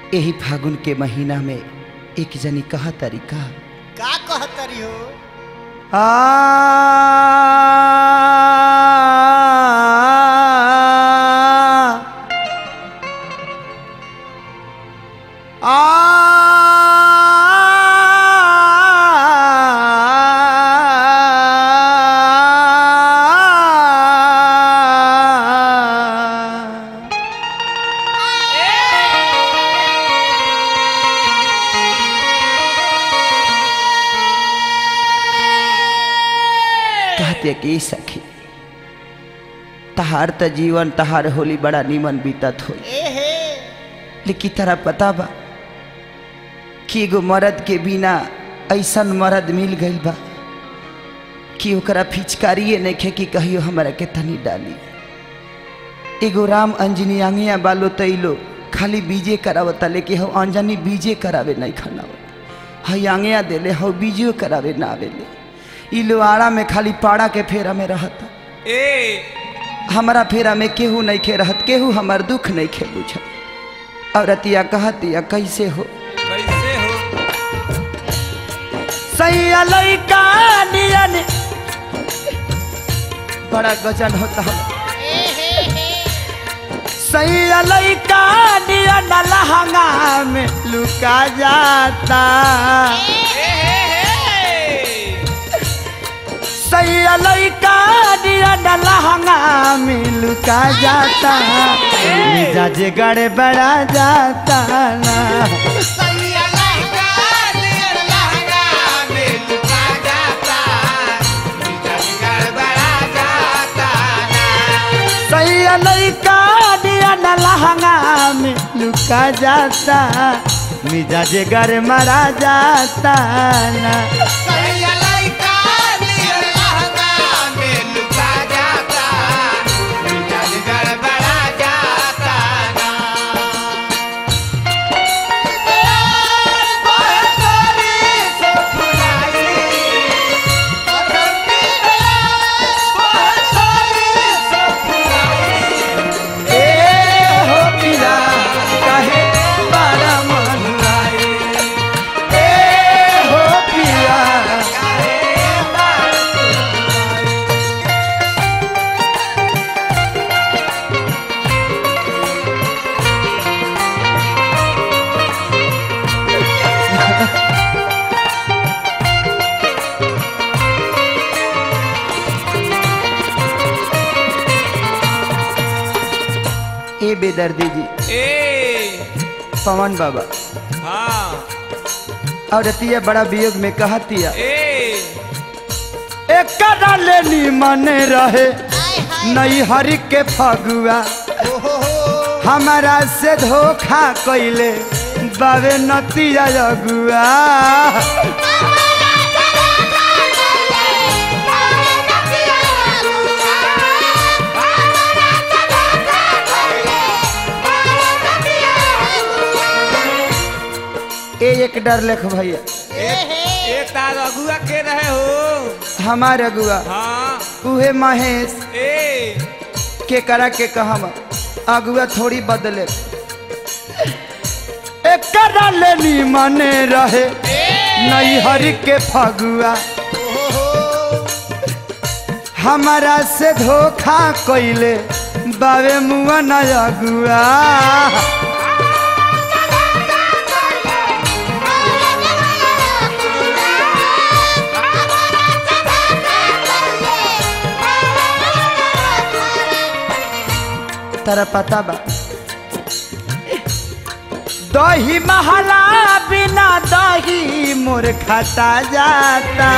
यही फागुन के महीना में एक जनी कहा तरीका का कहतरी हो कहते कि सखी तहार त जीवन तहार होली बड़ा निमन बीतत हो, लेकिन तरह पता बा कि एगो मर्द के बिना ऐसन मर्द मिल गइल बा कि ओकरा फिचकारिए नहीं कि कहियो हमरा के तनी डाली। एगो राम अंजनी आंगिया बालो तैलो खाली बीजे करावता, लेकिन हम अंजनी बीजे करावे नहीं खाना हई आंगिया देले हम बीजे करावे ना आवेले। इ लोहारा में खाली पाड़ा के फेरा में रहता, हमारा फेरा में केहू नहीं खे रहत, केहू हमार दुख नहीं खे बुझ। औरतिया कहतिया कैसे हो सैया लइका नियन बड़ा गजन होता है। सैया लइका नियन लहंगा में लुका जाता, सैया लइका नियन लहंगा में लुका जाता, मिजाज गड़बड़ा जाता ना। सैया लइका नियन लहंगा में लुका जाता, मिजाज गड़बड़ा जाता ना। सैया लइका नियन लहंगा में लुका जाता, मिजाज गड़बड़ा जाता ना। सैया लइका नियन लहंगा में लुका जाता, मिजाज गड़बड़ा जाता ना। ए बेदर्दी जी पवन बाबा हाँ औरतिया बड़ा वियोग में कहतिया एक लेनी मन रहे नई हरि के फगुआ, हमारा से धोखा कैले बाबे नतिया अगुआ। एक डर लेख भैया एक तार अगुआ के रहे हो हमार अगुआ हाँ उहे महेश के करा के कहम अगुआ थोड़ी बदले। एक लेनी मने रहे नई हरि के फगुआ, हमारा से धोखा कैले बाबे मुआ न अगुआ। तारा पता बा दही महला बिना दही मोर खाता जाता।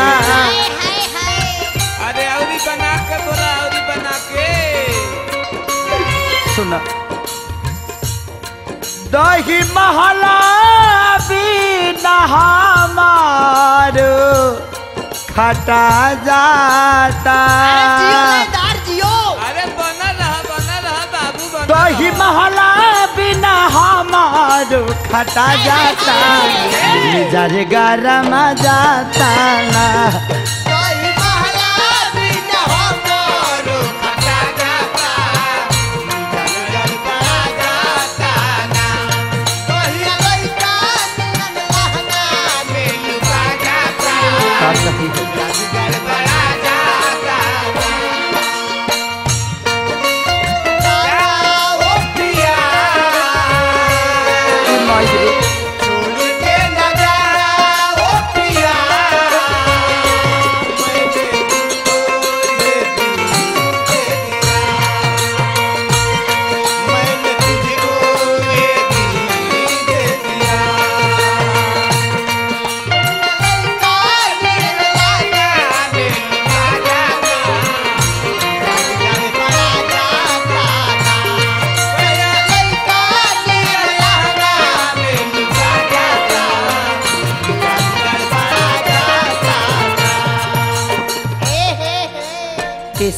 अरे औरी बना के बोला औरी बना के सुना दही महला बिना हमारो खाता जाता। अरे बना रहा बाबू बना दही महला बिना हमारो खाता जाता, मिजाज गरम जाता ना। Yeah.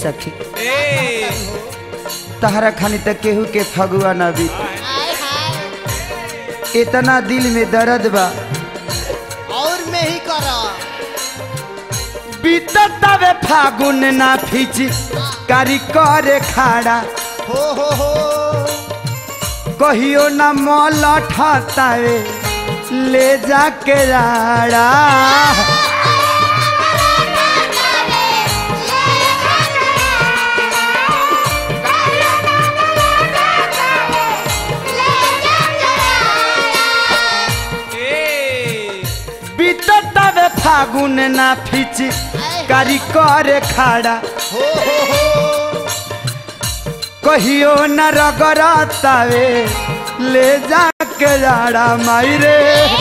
सखी ए तहरा खानी तक केहू के फगुआ ना बीत इतना दिल में दर्द बा और मैं ही करा बीततावे फागुन ना फिच कारी करे खाड़ा हो कहियो ना मोल ठातावे ले जाके राड़ा बीततावे फागुन ना फिच कारी करे खाड़ा हो कहियो न रगड़तावे ले जाके जाड़ा माई रे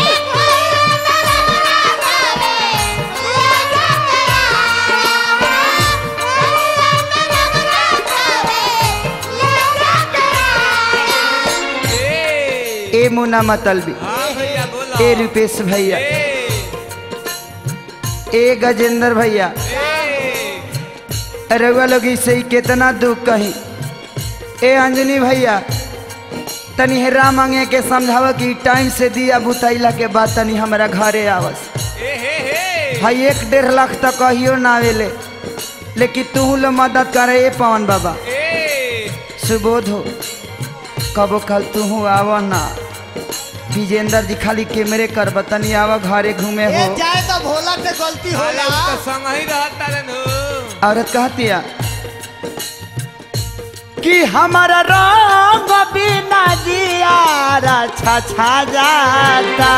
ए मुन्ना मतलबी हाँ भैया बोला ए रूपेश भैया ए गजेंद्र भैया रउआ लोग से ही कितना दुख कही ए अंजनी भैया तनी हेरा मांगे के समझाव कि टाइम से दिया बुतैला के बाद तनी हमारा घरे आवस भाई 1-1.5 लाख तक कहियो ना आवेले लेकिन तू लो मदद करे ए पवन बाबा सुबोध हो कबो कल तू आव ना विजेंद्र जी खाली कैमरे कर बतनी आवा घरे घूमे हो जाए तो भोला से गलती होला संग ही रहता रहन औरत कहतिया कि हमारा रंग बिना जियारा छा जाता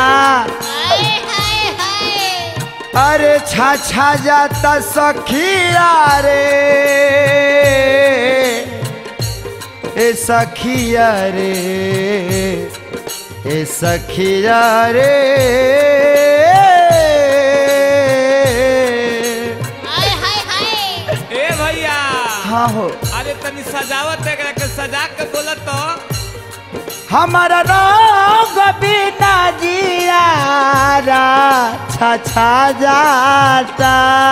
अरे छा जाता सखिया रे ए सखिया रे ए सखिया रे ए भैया हाँ हो अरे तनी सजावट एकरा के सजा के बोलत तो हमारा रंग बिना जियारा छा जाता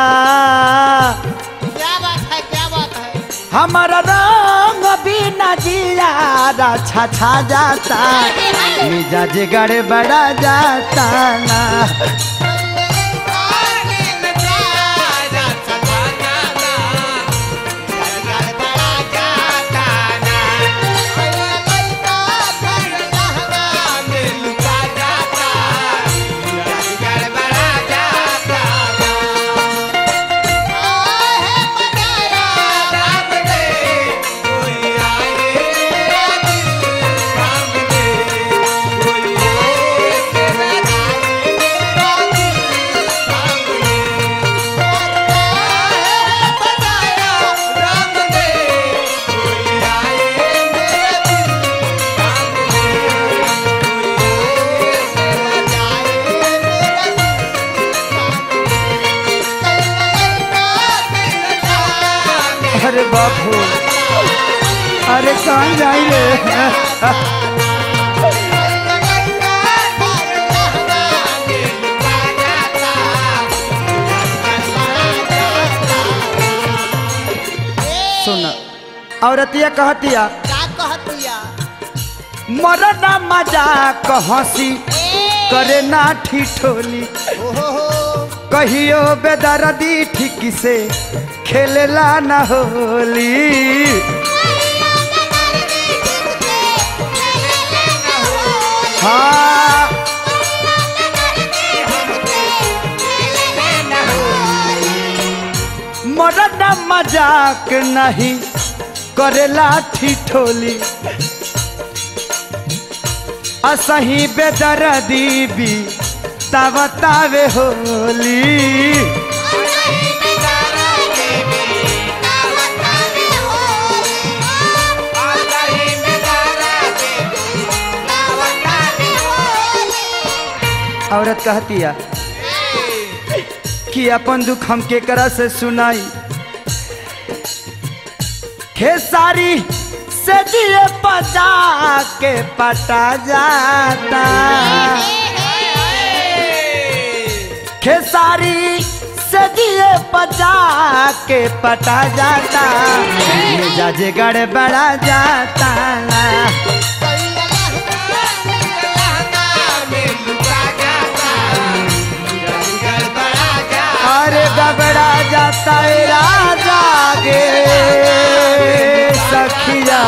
क्या बात है हमारा रंग बिना जियारा छा जाता मिजाज गड़बड़ा जाता ना अरे बापू अरे कहाँ जाई रे सुन औरतिया कहतिया क्या कहतिया मरना मजाक हंसी करे ना ठिठोली हो कहियो बेदर्दी ठीक से खेलेला न होली हाँ मरना मजाक नहीं करेला ठिठोली असही बेदर्दी भी तावे होली औरत कहतिया कि अपन दुख हम केकरा से सुनाई खेसारी से दिए पचा के पटा जाता खेसारी से दिए पचा के पटा जाता मिजाज गड़बड़ा जाता अरे गबड़ा जाता है राजा गे सखिया